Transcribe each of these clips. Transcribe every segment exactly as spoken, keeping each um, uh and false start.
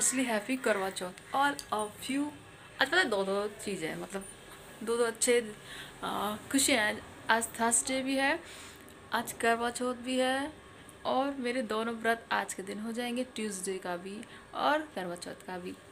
Advancely happy करवा चौथ और a few आज पता है दो दो चीज़ें हैं, मतलब दो दो अच्छे खुशियाँ हैं। आज थर्सडे भी है, आज करवा चौथ भी है और मेरे दोनों व्रत आज के दिन हो जाएंगे, ट्यूसडे का भी और करवा चौथ का भी।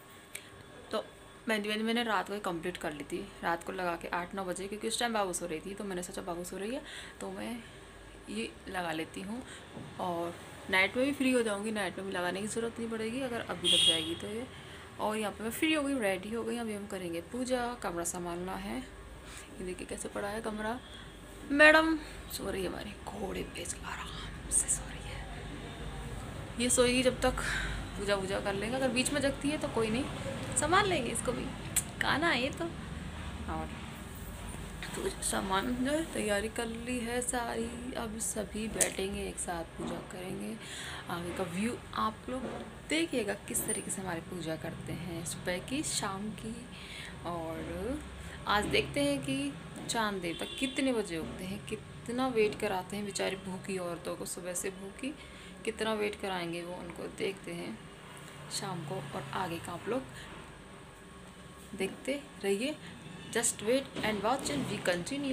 तो मेहंदी मेहंदी मैंने रात को ही कंप्लीट कर ली थी, रात को लगा के आठ नौ बजे, क्योंकि उस टाइम बाबू सो रही थी। तो मैंने सोचा बाबू सो रही है तो मैं ये लगा लेती हूँ और नाइट में भी फ्री हो जाऊँगी, नाइट में भी लगाने की ज़रूरत नहीं पड़ेगी अगर अभी लग जाएगी तो ये। और यहाँ पे मैं फ्री हो गई, रेडी हो गई। अभी हम करेंगे पूजा, कमरा संभालना है। ये देखिए कैसे पड़ा है कमरा। मैडम सो रही है हमारी, घोड़े पे आराम से सो रही है। ये सोएगी जब तक पूजा वूजा कर लेंगे, अगर बीच में जगती है तो कोई नहीं, संभाल लेंगे इसको भी, खाना है ये तो। और तो सामान जो है तैयारी कर ली है सारी, अब सभी बैठेंगे एक साथ पूजा करेंगे। आगे का व्यू आप लोग देखिएगा किस तरीके से हमारी पूजा करते हैं, सुबह की शाम की। और आज देखते हैं कि चांद देवता कितने बजे उगते हैं, कितना वेट कराते हैं बेचारी भूखी औरतों को, सुबह से भूखी कितना वेट कराएंगे वो, उनको देखते हैं शाम को। और आगे का आप लोग देखते रहिए, just wait and watch and we continue.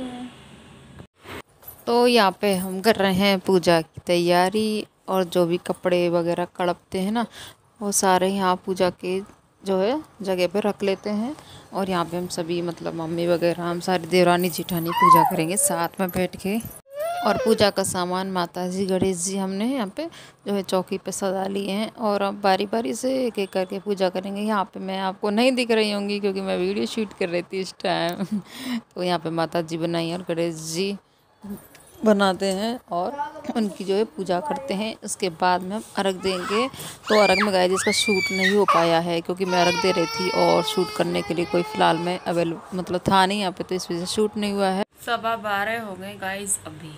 तो यहाँ पे हम कर रहे हैं पूजा की तैयारी, और जो भी कपड़े वगैरह कड़पते हैं ना वो सारे यहाँ पूजा के जो है जगह पे रख लेते हैं। और यहाँ पे हम सभी मतलब मम्मी वगैरह हम सारी देवरानी जेठानी पूजा करेंगे साथ में बैठ के। और पूजा का सामान माता जी गणेश जी हमने यहाँ पे जो है चौकी पे सजा लिए हैं, और अब बारी बारी से एक एक करके पूजा करेंगे। यहाँ पे मैं आपको नहीं दिख रही होंगी क्योंकि मैं वीडियो शूट कर रही थी इस टाइम। तो यहाँ पे माता जी बनाई और गणेश जी बनाते हैं और उनकी जो है पूजा करते हैं। उसके बाद में हम अर्घ देंगे। तो अर्घ में गाइस जिसका शूट नहीं हो पाया है क्योंकि मैं अर्घ दे रही थी और शूट करने के लिए कोई फ़िलहाल में अवेलेबल मतलब था नहीं यहाँ पे, तो इस वजह से शूट नहीं हुआ है। सवा बारह हो गए गाइस अभी।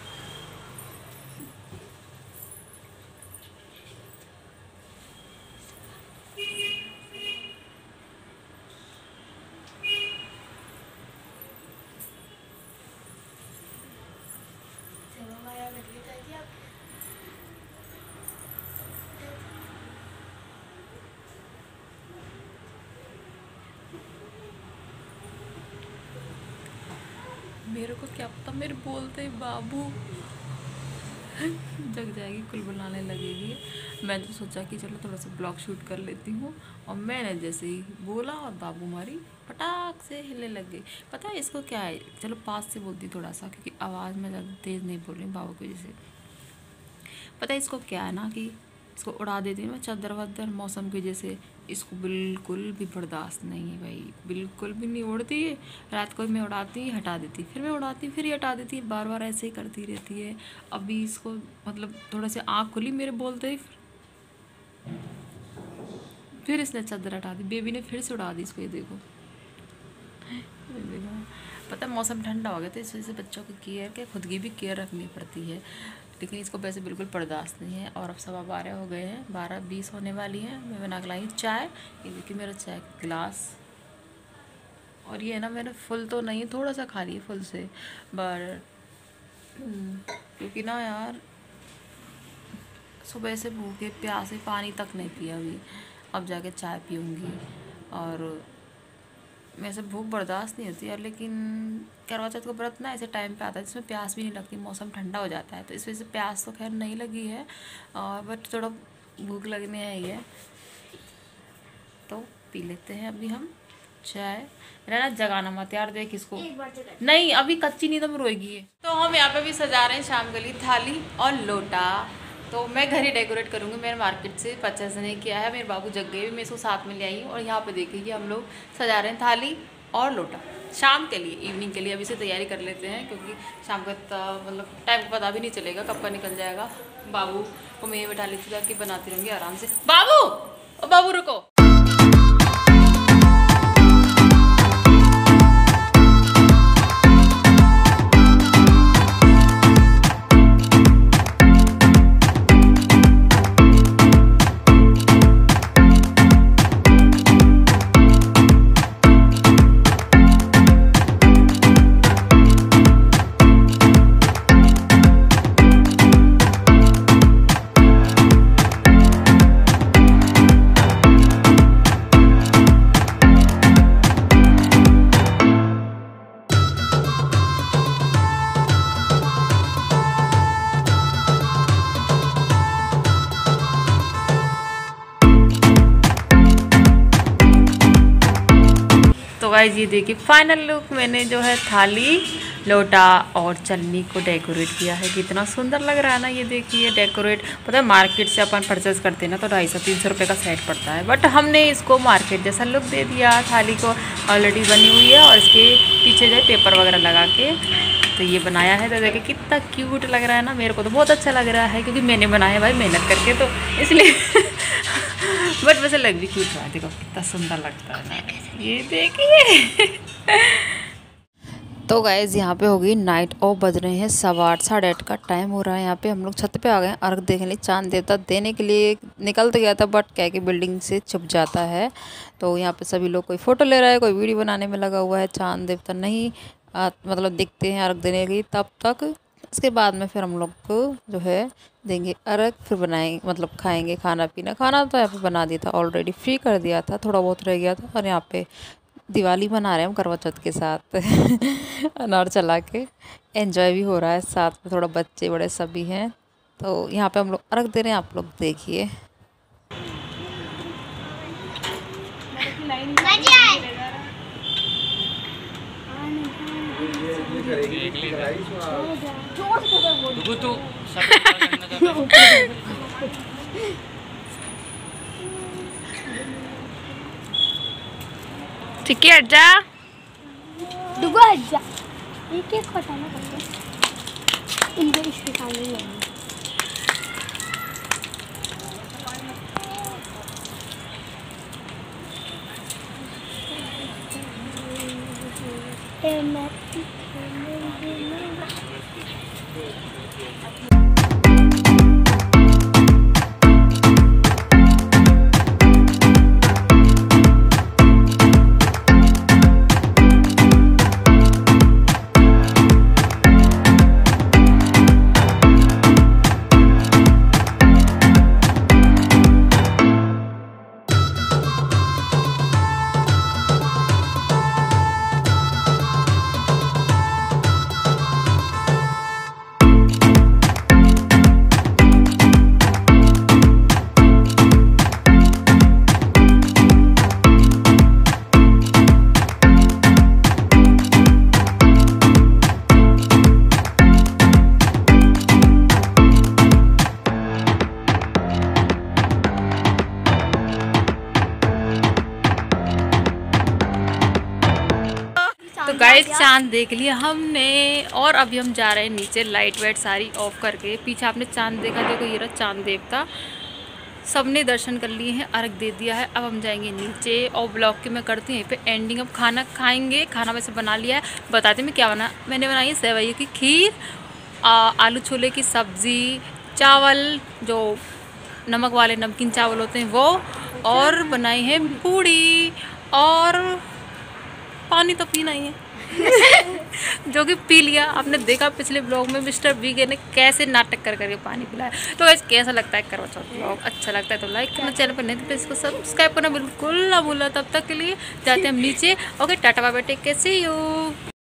मेरे को क्या पता, मेरे बोलते ही बाबू जग जाएगी, कुल बुलाने लगेगी। मैं तो सोचा कि चलो थोड़ा सा ब्लॉग शूट कर लेती हूँ, और मैंने जैसे ही बोला और बाबू हमारी पटाख से हिलने लग गई। पता है इसको क्या है, चलो पास से बोलती थोड़ा सा क्योंकि आवाज़ में ज़्यादा तेज़ नहीं बोल रही बाबू की वजह से। पता है इसको क्या है ना कि इसको उड़ा देती हूँ मैं चादर वादर मौसम की वजह से। इसको बिल्कुल भी बर्दाश्त नहीं है भाई, बिल्कुल भी नहीं उड़ती है। रात को मैं उड़ाती हटा देती, फिर मैं उड़ाती फिर ही हटा देती, बार बार ऐसे ही करती रहती है। अभी इसको मतलब थोड़ा से आँख खुली मेरे बोलते ही फिर इसने चादर हटा दी, बेबी ने फिर से उड़ा दी इसको। ये देखो, देखो पता है मौसम ठंडा हो गया तो इस वजह से बच्चों की केयर के खुद की भी केयर रखनी पड़ती है, लेकिन इसको वैसे बिल्कुल बर्दाश्त नहीं है। और अब सवा बारह हो गए हैं, बारह बीस होने वाली है। मैं बना के लाई चाय, ये देखिए मेरा चाय का गिलास। और ये है ना मैंने फुल तो नहीं, थोड़ा सा खा लिया फुल से, पर क्योंकि ना यार सुबह से भूखे प्यासे पानी तक नहीं पिया अभी, अब जाके चाय पीऊँगी। और मेरे से भूख बर्दाश्त नहीं होती यार, लेकिन करवा चौथ का व्रत ना ऐसे टाइम पे आता है जिसमें प्यास भी नहीं लगती, मौसम ठंडा हो जाता है, तो इस वजह से प्यास तो खैर नहीं लगी है, और बट थोड़ा भूख लगने आई है तो पी लेते हैं अभी हम चाय। रहना जगाना मत यार, देख इसको नहीं, अभी कच्ची नींद में रोएगी ये। तो हम यहाँ पे भी सजा रहे हैं शाम के लिए थाली और लोटा। तो मैं घर ही डेकोरेट करूँगी, मैंने मार्केट से परचेज नहीं किया है, मेरे बाबू जग गए, मैं इसको साथ में ले आई हूँ। और यहाँ पे देखिए हम लोग सजा रहे हैं थाली और लोटा शाम के लिए, इवनिंग के लिए। अभी से तैयारी कर लेते हैं क्योंकि शाम का मतलब टाइम पता भी नहीं चलेगा कब का निकल जाएगा। बाबू को मैं ये बैठा लेती ताकि बनाती रहूँगी आराम से। बाबू ओ बाबू रुको। गाइस ये देखिए फाइनल लुक, मैंने जो है थाली, लोटा और चन्नी को डेकोरेट किया है। कितना सुंदर लग रहा है ना, ये देखिए डेकोरेट। पता है मार्केट से अपन परचेज करते हैं ना तो ढाई सौ तीन सौ रुपये का सेट पड़ता है, बट हमने इसको मार्केट जैसा लुक दे दिया। थाली को ऑलरेडी बनी हुई है और इसके पीछे जो है पेपर वगैरह लगा के तो ये बनाया है। तो देखिए कितना क्यूट लग रहा है ना, मेरे को तो बहुत अच्छा लग रहा है क्योंकि मैंने बनाया भाई मेहनत करके, तो इसलिए बट वैसे लग भी क्यूट रहा है। देखो कितना सुंदर लगता है ना, ये देखिए। तो गाइज यहाँ पे होगी नाइट और बज रहे हैं सवा आठ, साढ़े आठ का टाइम हो रहा है। यहाँ पे हम लोग छत पे आ गए हैं अर्घ देखने लिए। चांद देवता देने के लिए निकल तो गया था बट क्या कि बिल्डिंग से छुप जाता है, तो यहाँ पे सभी लोग कोई फ़ोटो ले रहा है, कोई वीडियो बनाने में लगा हुआ है। चांद देवता नहीं आ, मतलब दिखते हैं अर्घ देने की तब तक। इसके बाद में फिर हम लोग को जो है देंगे अर्घ, फिर बनाएंगे मतलब खाएंगे खाना पीना। खाना तो यहाँ पे बना दिया था ऑलरेडी, फ्री कर दिया था, थोड़ा बहुत रह गया था। और यहाँ पे दिवाली मना रहे हैं हम करवा चौथ के साथ अनार चला के, एंजॉय भी हो रहा है साथ में, थोड़ा बच्चे बड़े सभी हैं। तो यहाँ पे हम लोग अर्घ दे रहे हैं, आप लोग देखिए। ठीक है हट जा, दुगो हट जा, एक एक हटाना पड़ता है, इनके इसके सामने ही है। तो गाइस चांद देख लिया हमने और अभी हम जा रहे हैं नीचे, लाइट वाइट सारी ऑफ करके। पीछे आपने चांद देखा, देखो ये रहा चांद देवता। सबने दर्शन कर लिए हैं, अर्घ दे दिया है। अब हम जाएंगे नीचे और ब्लॉग के मैं करती हूँ यहीं पे एंडिंग। अब खाना खाएंगे, खाना वैसे बना लिया है। बताते मैं क्या बना, मैंने बनाई है सेवई की खीर, आ, आलू छोले की सब्ज़ी, चावल जो नमक वाले नमकीन चावल होते हैं वो, और बनाई है पूड़ी, और पानी तो पीना ही है जो कि पी लिया। आपने देखा पिछले ब्लॉग में मिस्टर वीके ने कैसे नाटक कर करके पानी पिलाया। तो वैसे कैसा लगता है करवा चौथ ब्लॉग, अच्छा लगता है तो लाइक करना, चैनल पर नहीं तो इसको सब्सक्राइब करना बिल्कुल ना भूलना। तब तक के लिए जाते हैं हम नीचे। Okay tata bye bye, take care, see you.